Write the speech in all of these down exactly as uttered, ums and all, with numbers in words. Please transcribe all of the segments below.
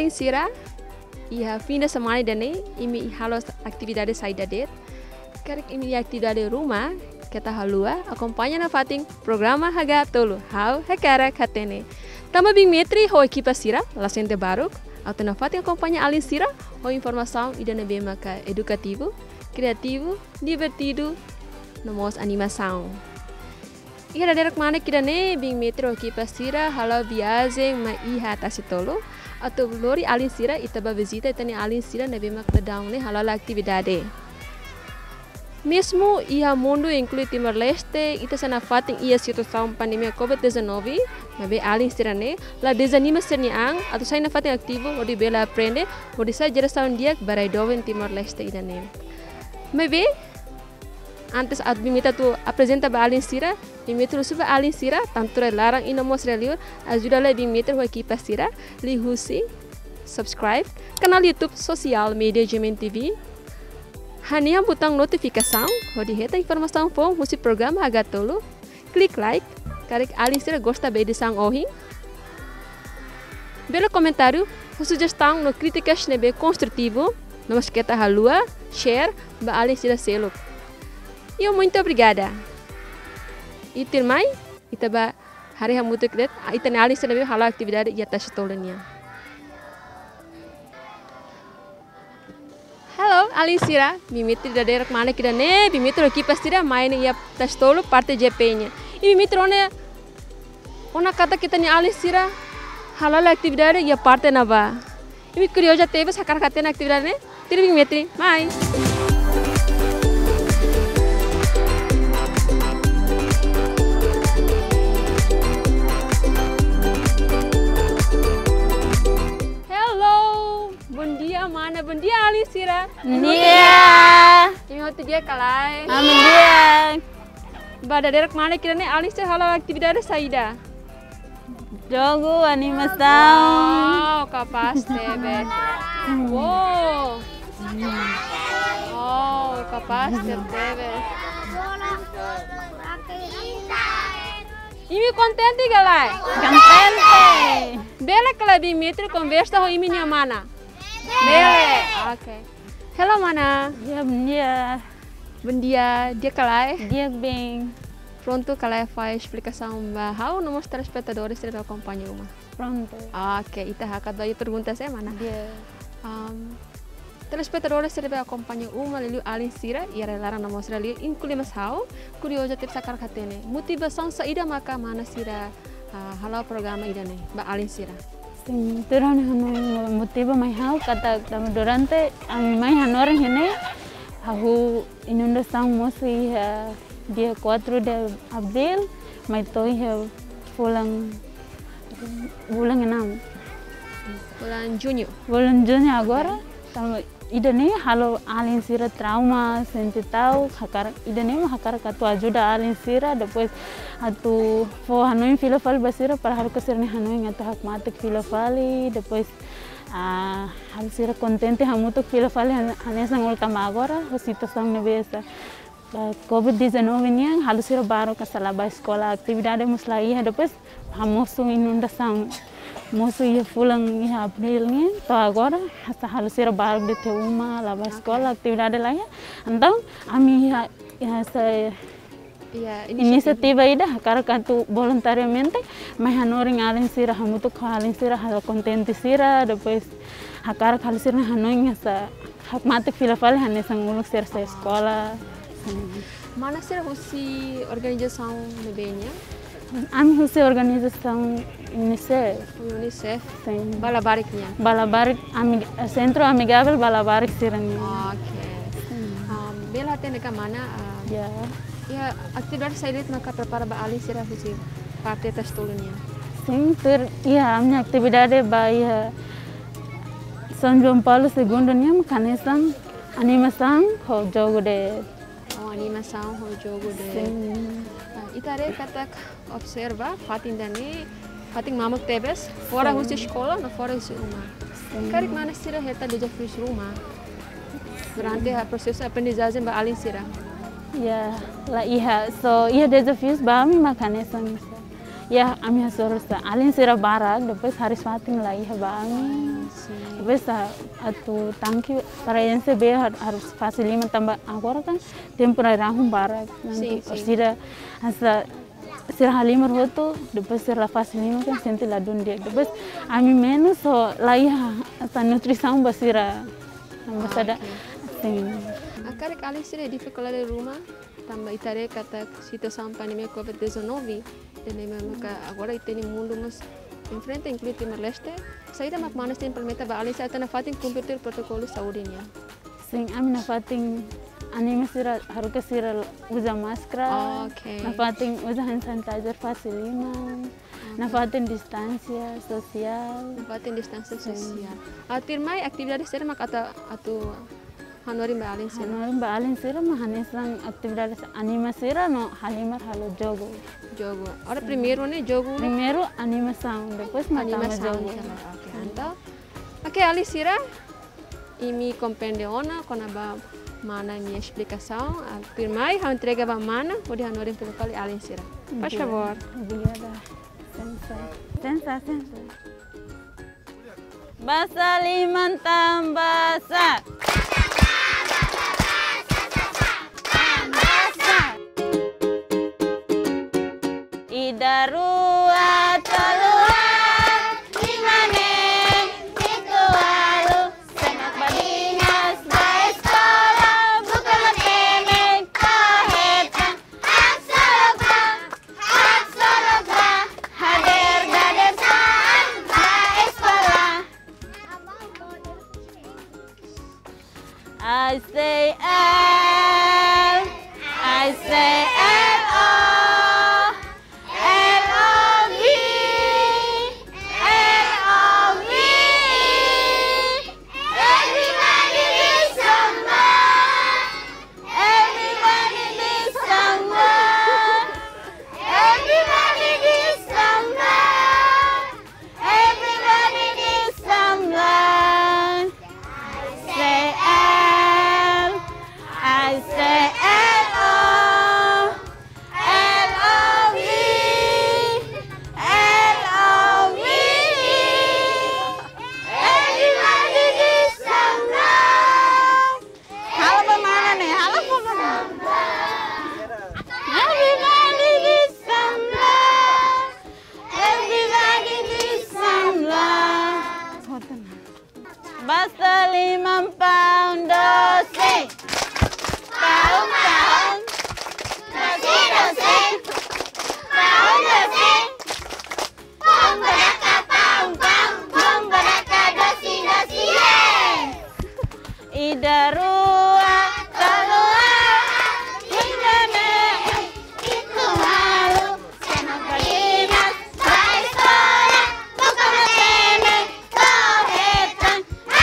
Alin Sira. Iha fim de semana dane imi halo atividade saída det. Karek imi atividade rumah kita halua acompanha na fating programa haga tolo how hekara katene. Tama bing metri ho equipa Sira lasente baruk atau na fating acompanha Alin Sira ho informação ida na bem maka educativo, criativo, divertido, nomos animação. Iha derek mana kida ne bing metri ho equipa Sira halo viagem ma iha tasitolo atau lori Alin Sira itaba visita itani Alin Sira na bem maka down ne halo atividade. Mesmo ia mundo inclui Timor-Leste, ita sana fating ia situação pandemia covid dezenove, mas Alin Sira ne la desanima serniang atau saya na fating aktivo odi bela aprende, odi saya geração dia barai doven Timor-Leste ida ne. Mas antes at bimita tu apresenta ba Alin Sira, bimita tu suba Alin Sira, tanto larang ina mostra liur, ajuda la bimita ho equipa Sira, li husi, subscribe, canal YouTube sosial media Gemen T V. Hanya butang notificação, onde reta informação pom musi programa agatolo. Klik like, karek Alin Sira gosta bem de sang ohin. Belo comentário, sugestão no críticas nebe construtivo, nós kita halua, share, ba Alin Sira selo. E muito obrigada. E termai, itaba hari hamutu kret, itane Alin Sira nebe hala atividade ia tasitolania. Halo Alin Sira, bimitri da derek mana kida ne, bimitri equipa Sira main ia tastolo parte G P-nya. E bimitri ona ona kata kita ni Alin Sira halal atividade ia parte na ba. E curiosa teve sakar kata na atividade ne, tiri bimitri, mai. Bom dia, mana? Bom dia, Alin Sira. Bom dia. Ini waktu dia kalai. Bom dia. Bada derek mana kira ne Alin Sira halo atividade saída. Jogo, animação. Oh, capaz teve. Wow. Oh, capaz teve. Imi contente galai. Contente. Bela kala bimitri conversa ho imi nya mana. Bele. Oke. Hello mana? Dia bom dia. Bom dia, dia kalai. Dia bem. Pronto, kalai faz explicação ba how nomos telespectadores será acompanha uma. Pronto. Oke, ita haka doi pergunta saya mana? Dia. Um, telespectadores será acompanha uma liu Alin Sira e era larang nomos liu inclui mas how curiosa tip sakar katene. Motivação saída maka mana Sira uh, halo programa ida ne ba Alin Sira. Sim, durante o motivo mais hal kata durante a mais hanoran hene aku inundação mosi dia quatro de abril mai toi he bulan bulan enam bulan Junho bulan Junho agora então ida ne halo Alin Sira trauma sente tau hakar ida ne hakar katu ajuda Alin Sira depois atu fo hanoi fila fali basira para hal kesirne hanoi ngatu hak matik fila fali depois a hal sira contente hamutuk fila fali hanesa ngultama agora a situação nebesa covid dezenove niang hal sira baru kasalaba escola atividade muslai depois hamosu inundação moço ia pulang ia abril ni to agora hasta hal sira baru de uma laba escola atividade lain então ami ia ia Iya, inisiativa ida karena kantu voluntariamente mas hanoring Alin Sira hamutu Alin Sira hal contente Sira depois hakar hal Sira hanoing sa hak matik filafal hanesa nguluk Sira sa escola. Mana Sira husi organização nebenya? Ami husi organização UNICEF. UNICEF. Sim. Balabariknya. Balabarik ami Centro Amigável Balabarik Sira ni. Oke. Um, bela tene ka mana? Uh, ya. Ya, atividade saída maka prepara ba Alin Sira husi parte tastulunya. Sim, ter iya a minha atividade vai São João Paulo segundo nya mecanismo animação ho jogo de oh, animação ho jogo de Sim. Uh, itare katak observa fatin dani fatin mamuk tebes fora husi sekolah na fora husi rumah. Karik mana Sira heta desafios rumah. Durante a processo aprendizagem ba Alin Sira. Ya, lah iya, so iya desafios bami mecanismo. ya ami hasorus alin sira barak depois haris fating lah iya bami depois atu tangki para yang sebe harus fasilima tambah agora kan temporada rahum barak nanti sira asa sira halimar hoto depois sira fasilima kan senti la dia depois ami menos so lah iya asa nutrição basira ambasada assim akare kali sira di sekolah rumah tambah itare kata situação pandemia covid dezenove dan memang agora tem mundo mas enfrenta inclui Timor-Leste saída mak manas tem implementa ba ali saatana fatin cumprir protokolo saudinya sim ami na fatin anime sira haruka sira usa máscara okay. Na fatin usa hand sanitizer facilima okay. Na fatin distância social na fatin distância social atir mai atividade sira mak ata atu Hanori Mbak Alin Sira. Hanori Mbak Alin Sira mah hanesang atividades anima sira no halimar halo jogo. Jogo. Ora primeiro né jogo. Primeiro animação, depois matama jogo. Oke, então. Oke, Alin Sira. Imi compreende ona kona ba mana minha explicação. Primeiro, eu entrega ba mana, pode Hanori pelo kali Alin Sira. Por favor. Obrigada. Sensa. Sensa, sensa. Basa limantam basa. Idarua taluan dimane itu alu senak badingas da escola bukan teme kahetan hak soloka hak soloka hadir da desan da escola I say L I say L O Basta limang pound dosi, pound pound, dosi dosi, pound dosi, pound beraka pound pound, pound beraka dosi dosi Ida rua keluar, hingga itu malu, senang kalimat, baik sekolah, bukan teme, kohetan.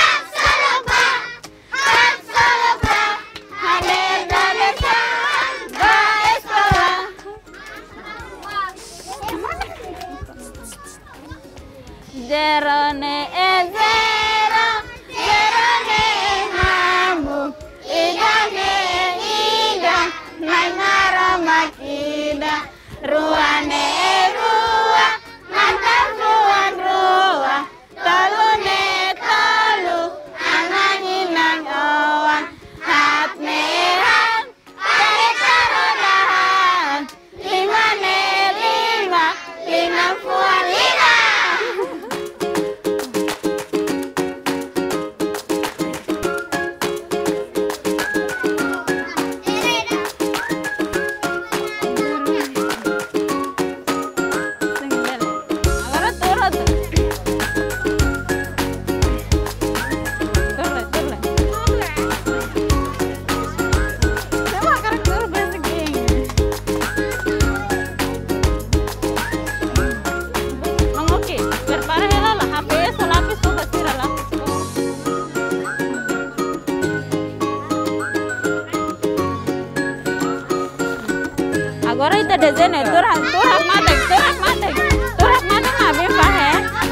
Zero ne e zero, zero ne e mambu, ida ne ida, nai mara makida, rua ne e rua, mantap ruan rua, tolu ne tolu, anangi nang oan, hat ne hat, kare taronahan, lima ne lima, lima fuan lima. Agora está dizendo, tu rak tu rak mate, tu rak mate, tu rak mate mah bem pahe.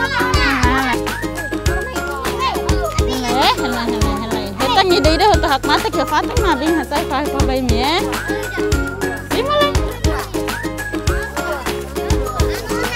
Hele, hele, hele, hele. Kita ngide ide untuk hak mate ke Fatim mah bem hasai pahe pa bai mie. Simule.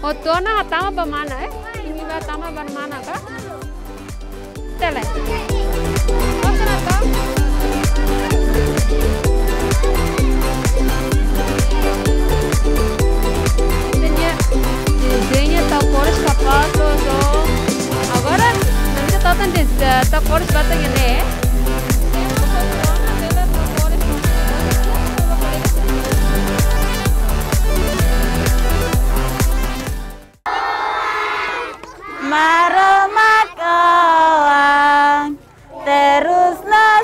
Otona hatama ba mana eh? Ini ba tama ba mana ka? Tele. Osana ta? Desenha, desenha tá cores sapatos ou agora não se tá tão des, tá cores batang ini. Maromakawang terus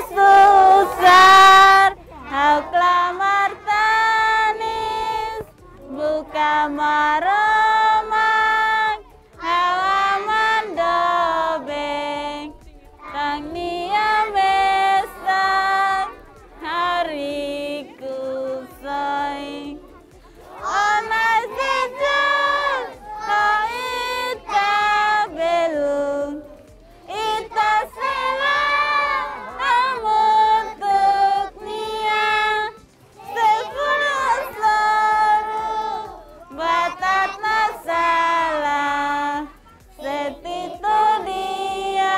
nasusar hau klamar tanis buka maromak hawaman dobeng tang nia besar hari kusoi onai sejak kau ita belum ita selang amutuk nia sepuluh seru batat nasalah setitu dia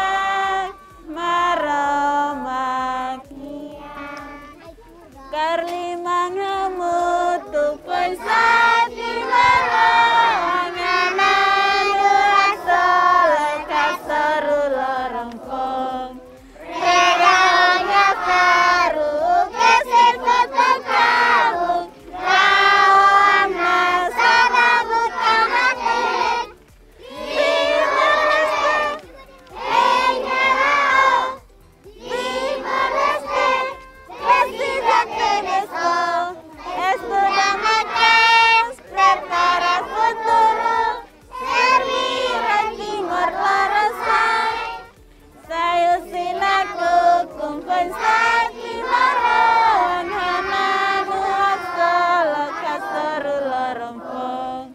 maromak karlimang hamutuk paisat di maromanganan asole kasaru lorongkong reganya karu kesir kota kamu kawan nasana bukan hati Timor-Leste Engarao Timor-Leste Presidente Meso Estudamos prepara futuro servir a Timor Leste Sayo sinaku kumpensar Timor Hananu asolo kasaru lorompong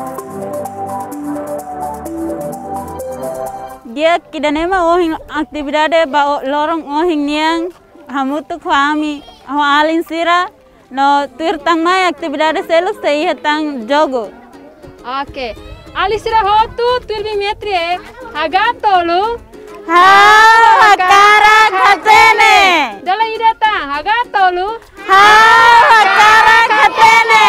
dia kidanema ohing aktividade ba lorong ohing niang hamutuk kami alin sira no tuirtang mai aktividade seluk sei tang jogo. Oke. Alisira hotu tuirbi metri eh. Hagatolu. Hau hakara katene. Dala ida tang hagatolu. Hau hakara katene.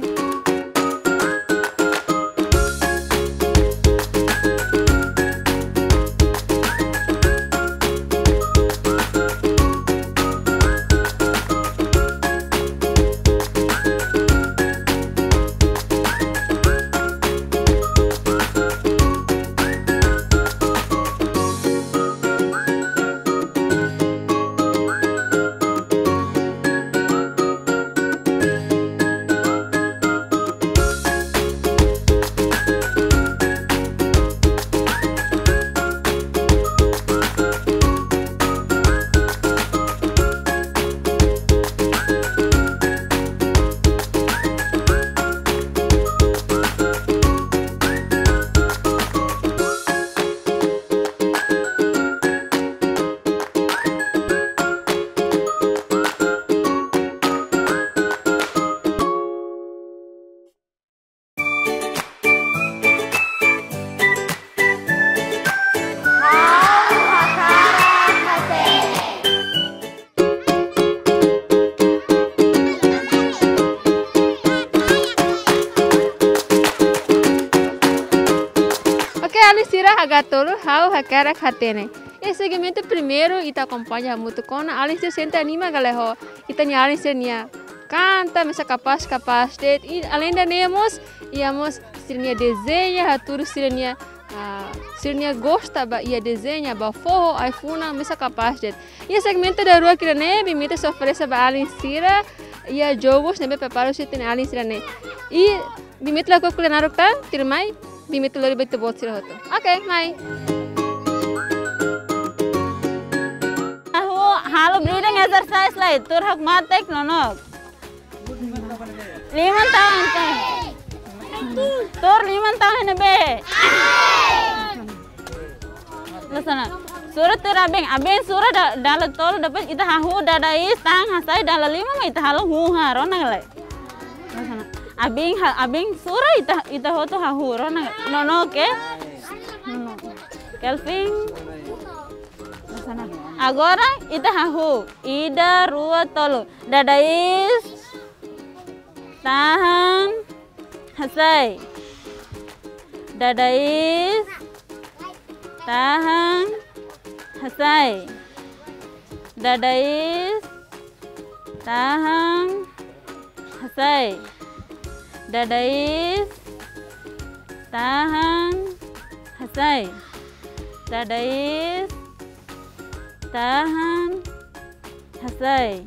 Alisira hagatolu hau hakara katene. Esse segmento primeiro ita acompanha muito com a Alisira senta anima galeho. Ita nya Alisira nia canta, mesa capaz capaz de e além da nemos íamos sirnia desenha haturu sirnia sirnia gosta ba ia desenha ba forro iPhone mesa capaz de. E segmento da rua que ne bimita se oferece ba Alisira ia jogos nebe preparo se tem Alisira ne. E bimita la ko kulenaru ta tirmai bimita lori betu bot sira hoto. Oke, mai. Halo breathing exercise lah itu hak matek nonok. Lima tahun teh. Tur lima tahun be. Lasana. Surat terabeng, abeng surat dalam tol dapat kita hahu dadai tang hasai dalam lima mai ita halu hu haron ngalai. Lasana. abing abing sura ita ita hoto hahuro na nono ke nono Kelvin agora ita hahu ida rua tolo dadais tahan hasai dadais tahan hasai dadais tahan hasai dadais tahan hasai dadais tahan hasai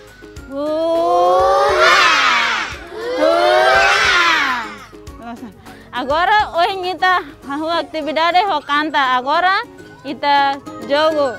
agora hoje ita hahu atividade ho canta agora ita jogo.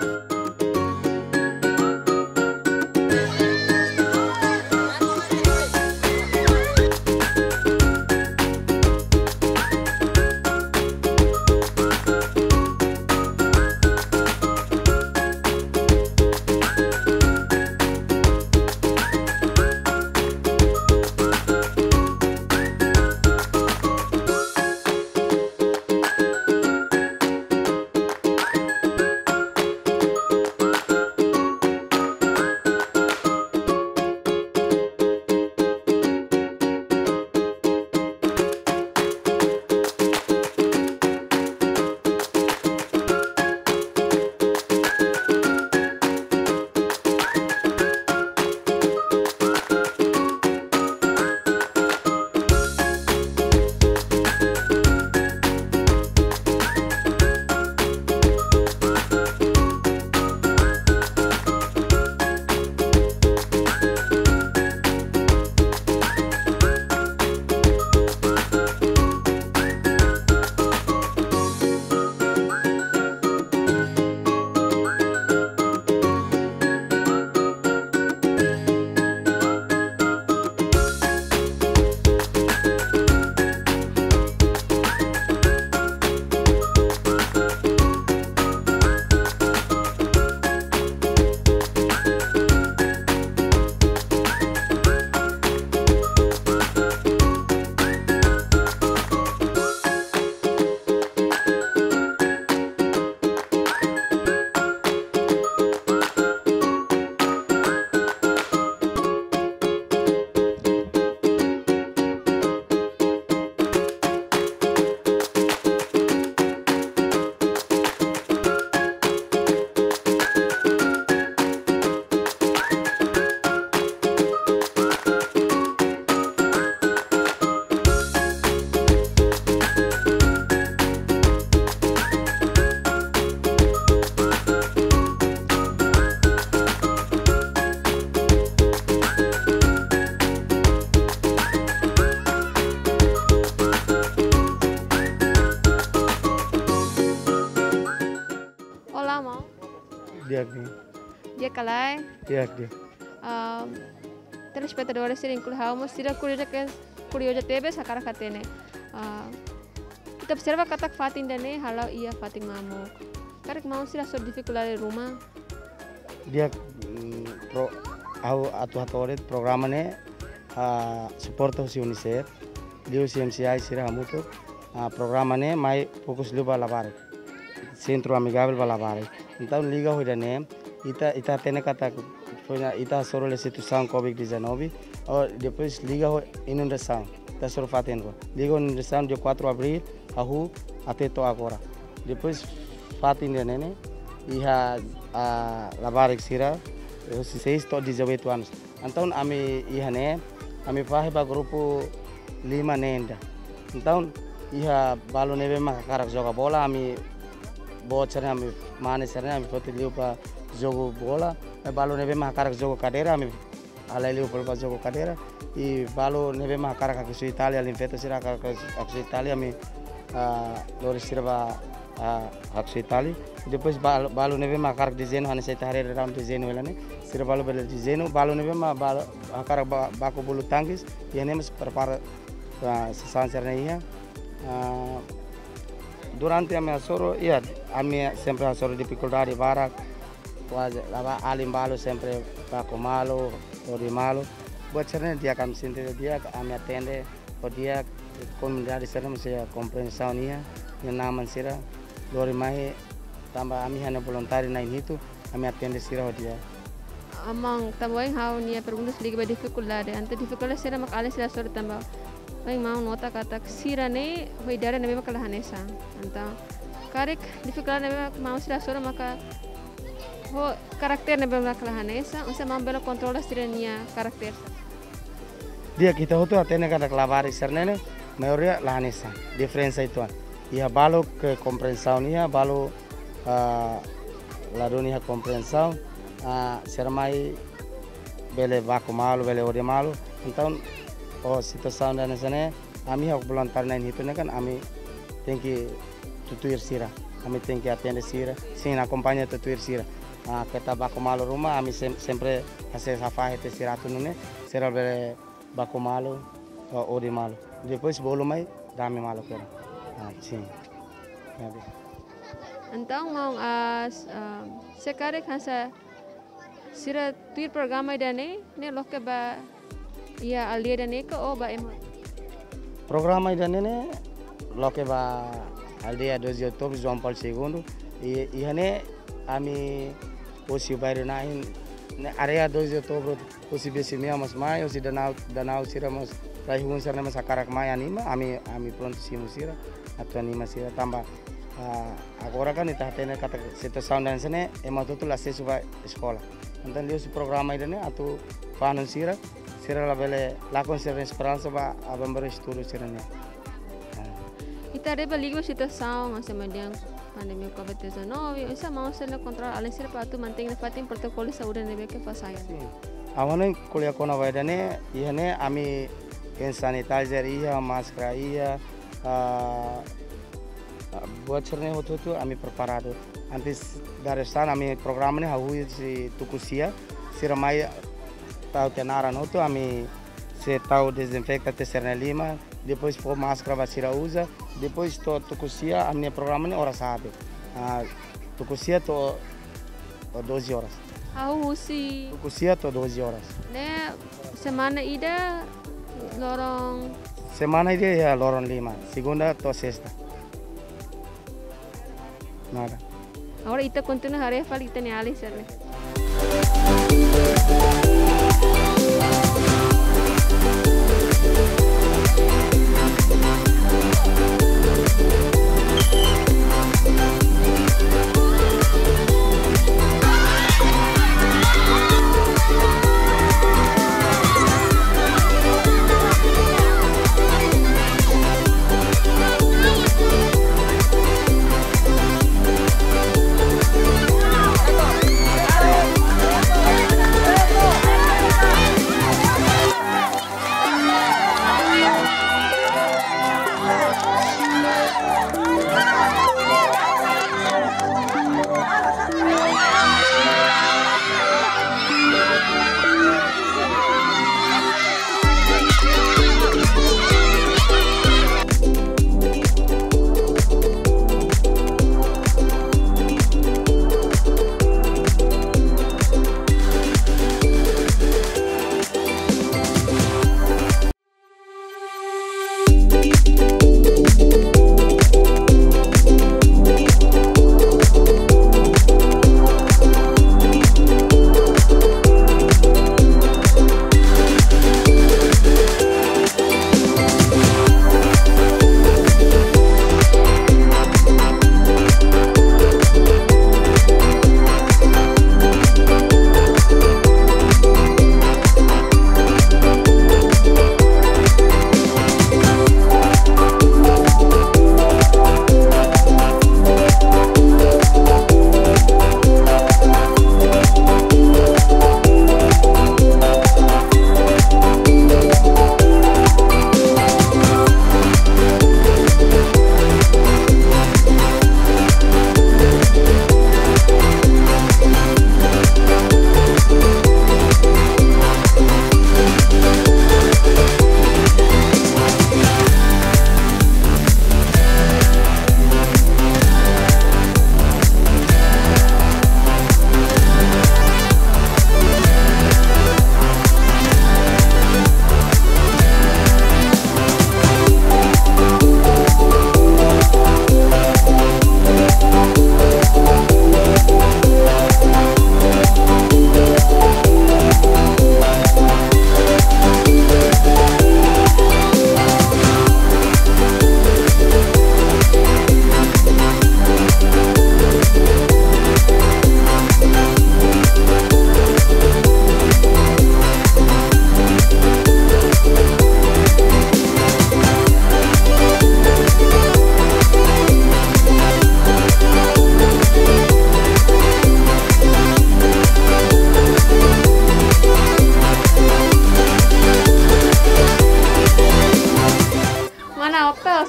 Dia aqui. Dia kalai. Dia aqui. Um, telespectadores sering kulhaumo sira kurioja ke kurioja tebe sakara katene. Uh, kita observa katak fatin dane halau ia fatin mamuk. Karek mau sira so dificultade rumah. Dia pro au atuatore programa ne uh, suporta si UNICEF. Dia C M C I sira hamuto uh, programa ne mai fokus luba labare. Centro amigável balabare. Então liga hoje né, ita ita tem kata ita soro le situação covid dezenove, ou depois liga hoje inundação, ita soro fatendo. Liga inundação dia quatro de abril, ahu até to agora. Depois fatendo né, iha a labare sira, seis to dezoito anos. Então ami iha né, ami pahe ba grupo lima nenda. Então iha balu neve makarak joga bola ami bocor kami mana sernya kami foto liu pa jogo bola, balu nebe makarak jogo cadeira kami alai liu pa jogo cadeira, e balu nebe makarak aku su Italia linfeta sira aku su Italia kami lori sirba aku su Italia, depois balu balu nebe makarak desenho hanya saya tahrir dalam desenho elane, sira balu bela desenho, balu nebe ma balu makarak baku bulu tangkis, ia nemes prepara sesan sernya iya. Durante a minha soro, ia, a minha sempre a soro dificuldade para quase lava alimbalo sempre para comalo ou de malo. Buat cerita dia kami sendiri dia kami atende o dia comunidade sira mesti compreensão nia yang naman sira lori mai tambah ami hanya voluntário na itu ami atende sira o dia amang também hau nia perguntas liga ba dificuldade ante dificuldade sira mak ale sira sor tambah baik mau nota kata sira ne hoi dara nabe makala hanesa anta karek dificuldade nabe mau sira sor maka ho karakter nabe makala hanesa usa mau bela kontrol sira nia karakter dia kita hotu atene kada clavar sernene maioria la hanesa diferença itu ia balo ke compreensão nia balo uh, la dunia compreensão uh, sermai bele baku malu bele ode malu então oh situação da sana ami hak voluntário na itu kan ami tem que tutuir sira ami tem que atender sira sim acompanha tutuir sira ah kita baku malu rumah ami sem, sempre hace safai te sira tu nune sira bele baku malu oh, ode malu depois bolo mai dame malu kira ah sim então mau as uh, sekarang hasa sira tuir programa dane ne loke ba ia alia dan eka oh ba emo programa ida nene loke ba aldeia dois de outubro João Paulo segundo e e hane ami osi bairro na in area dois de outubro osi besi mia mas mai osi danau danau sira mas rai hun sira mas akarak mai anima ami ami pronto simu sira atau anima sira tambah uh, agora kan ita tene kata situação dan sene ema tutul acesso ba escola então dia si programa ida ne atau fanon sira sira la bele la conserva esperança ba abambere estudo sira ne ita reba liga situação masa mediang pandemia covid dezenove isa mau sila kontrol além sira para tu mantém fatin protokolo saúde nebe ke fasaya awano kuliah kona waidane ihane ami hand sanitizer iya máscara iya uh, buat cerne hotu tu ami preparado antes dari sana ami programa ne hawi si tukusia sira mai tahu tenaran itu kami se tahu desinfecta terserna lima depois pôr máscara vacina usa depois to tukusia a minha programa nem hora sabe ah tukusia to doze horas ah usi tukusia to doze horas ne semana ida lorong semana ida ya lorong lima segunda to sexta nada ahora ita continua hari fal ita ne ali serle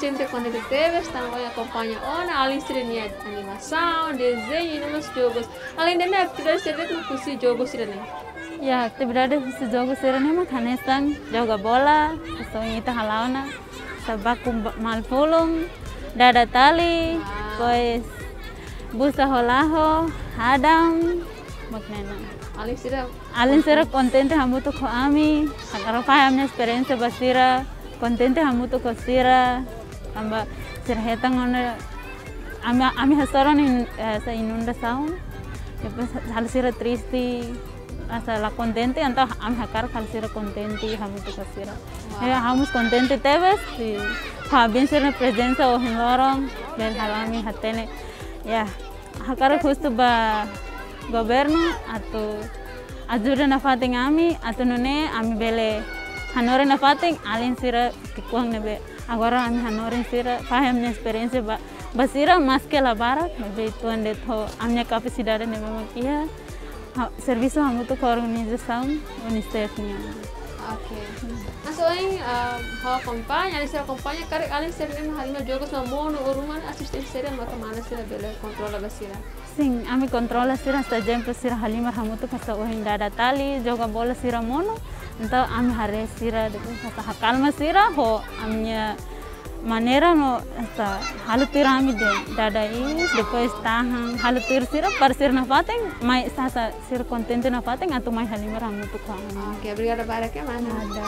centro quando ele teve, estão olha acompanha ona, além de ser animação, desenho, e nos jogos. Além de atividade certa que você jogos certa. Ya, atividade se jogo sira ni mah kanesang, joga bola, so ngita halauna, sabaku malpulung, dada tali, pois busa holaho, hadam, maknena. Além sira Alin sira contente hamutu ko ami, agora amnya experiência basira, contente hamutu ko sira, amba sira hetang ona ami ami hasoran in sa inundação, depois hal sira triste. Asa la contente então am hakar kal sira contente hamutu ko sira. Ya hamus contente tebes si ha bien sira presença o hinlorong bel halami hatene. Ya hakar justo ba governo atau ajuda na fating ami atau nune ami bele hanore na fating alin sira kikuang nebe agora ami hanore sira paham na experiência ba basira mas que la barak nebe tuan de tho amnya capacidade nebe makia serviço hamutu ko organização unicefnya. Oke. Nah soalnya hal kampanye, alin sira kampanye karek alin sira nem halima jogos na mono uruman asisten sira maka mana sira bele kontrola basira. Sim, ami controla sira sta exemplo sira halima hamutu kasa ohin dada tali joga bola sira mono então ami hare sira depois kasa hakalma sira ho amnya maneira no esta halutir ami de dada is depois tahan halutir sira par sira na fating mai sasa sira contente na fating atau mai halima hamutu ko. Oke, obrigada Barak ya mana. Ada.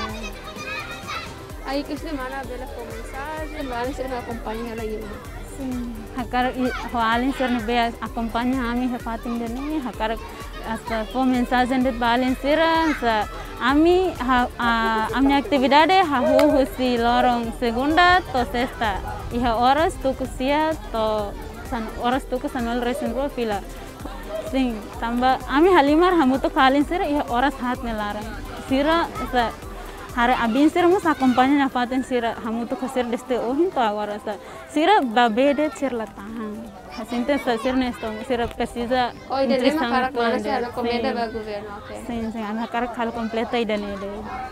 Aí que você mana bela com mensagem, alin sira na kampanye lagi. Sim, hakar ho alin sira na be acompanha ami ha fating de ni hakar asa po mensagem de balin sira sa ami ha a minha atividade ha husi lorong segunda to sexta iha horas tu kusia to san horas tu ku sanol resin ro fila sing tamba ami halimar hamutu kalin sira iha horas hat melarang sira sa hare abin sira mus acompanha na faten sira hamutu kasir deste ohin to agora sa sira babede sira tahan Asinte sa sir nesto sira precisa oh ide lema karak mana sih ada komenda ba governo oke sim sim ana karak hal completa ida nede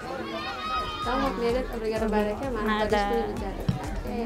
kamu lihat obrigada Barak ya mana Nada. oke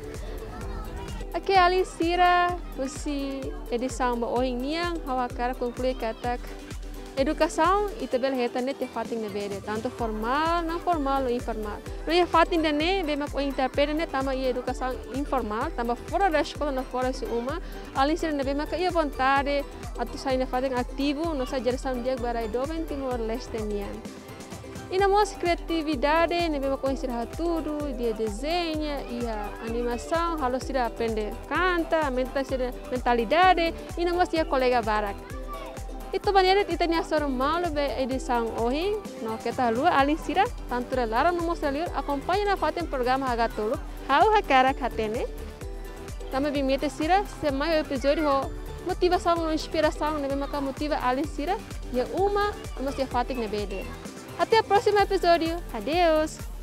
oke alin sira pusi edição ba ohin niang hawa karak conclui katak educação e também retane te fating na bede tanto formal não formal ou informal no ia fating dane be mak o interprete ne tama ia educação informal tama fora da escola na fora se uma além ser ne be mak ia vontade atau sai na fating ativo no sa geração dia barai doven timor leste nian e na mos criatividade ne be mak o ensinar tudo dia desenha ia animação halo sira aprender canta mentalidade e na mos ia colega Barak. Itu banyak itu ni asal malu be edição ohin, no kita lua alin sira, tanto larang no mostra liur, acompanha na fatem programa hagatolo, hau hakara katene. Tama bimete sira, se mai episódio ho motivação no inspiração, ne maka motiva alin sira, ya uma, mas ya fatik ne bede. Até o próximo episódio. Adeus.